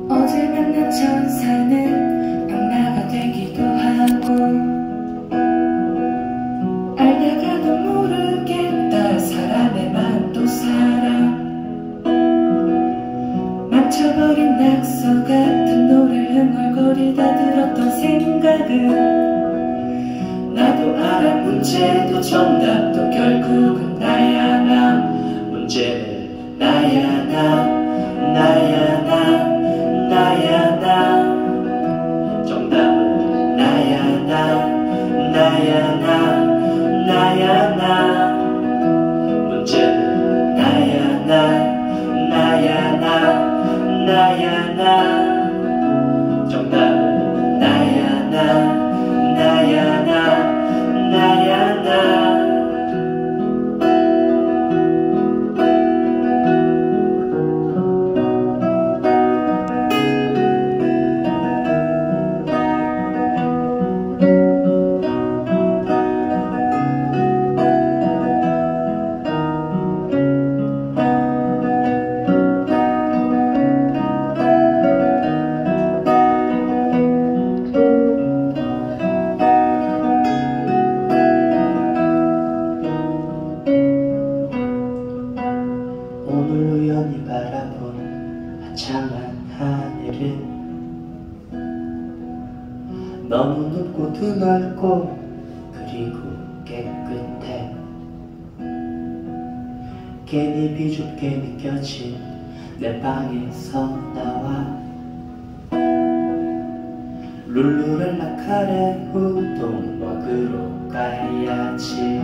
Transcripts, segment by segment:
어제 만난 천사는 악마가 되기도 하고, 알다가도 모르겠다 사람의 맘도 사람. 망쳐버린 낙서 같은 노래를 흥얼거리다 들었던 생각은, 나도 알아 문제도 정답도 결국은 나야 나. 문제는 나야 나, 나야 나, 나야 나. 정답은 나야 나, 나야 나, 나야 나. 문제는 나야 나, 나야 나, 나야 나. 정답은 나야 나, 나야 나, 나야 나. 오늘 우연히 바라본 화창한 하늘은 너무 높고 드넓고 그리고 깨끗해. 괜히 비좁게 느껴진 내 방에서 나와 룰루랄라 카레 우동 먹으러 가야지.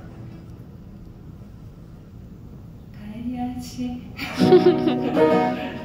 가야지.